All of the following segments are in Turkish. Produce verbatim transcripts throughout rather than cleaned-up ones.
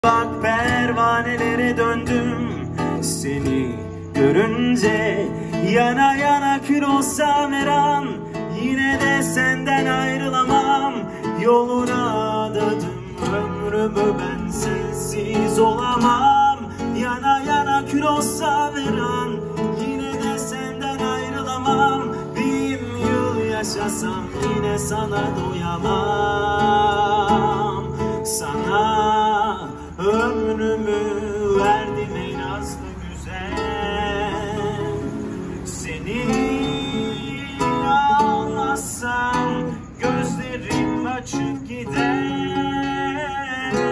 Bak pervanelere döndüm seni görünce, yana yana kül olsam her an yine de senden ayrılamam. Yoluna adadım ömrümü, ben sensiz olamam. Yana yana kül olsam her an yine de senden ayrılamam. Bin yıl yaşasam yine sana doyamam. Sana ömrümü verdim ey nazlı güzel. Seni almazsam gözlerim açık gider.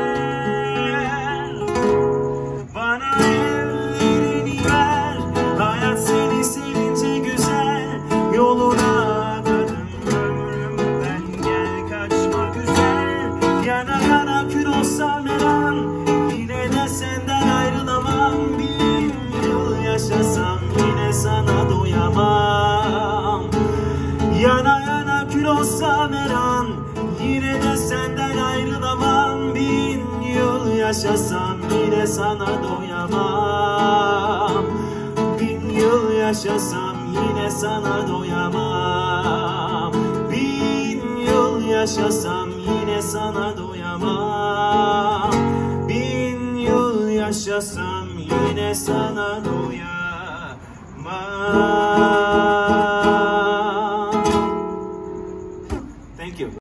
Bana ellerini ver, hayat seni sevince güzel. Yoluna adadım ömrümü ben, gel kaçma güzel. Yana yana kül olsam her an yine de senden ayrılamam. Bin yıl yaşasam yine sana doyamam. Yana yana kül olsam her an yine de senden ayrılamam. Bin yıl yaşasam yine sana doyamam. Bin yıl yaşasam yine sana doyamam. Bin yıl yaşasam yine sana doyamam. Bin yıl yaşasam yine sana doyamam.